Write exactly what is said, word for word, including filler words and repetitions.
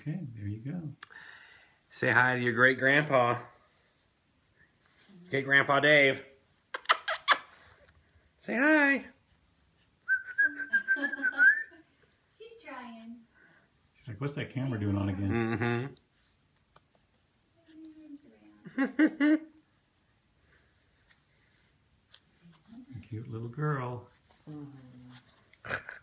Okay, there you go. Say hi to your great grandpa. Great grandpa Dave. Say hi. She's trying. She's like, what's that camera doing on again? Mm-hmm. Cute little girl. Mm-hmm.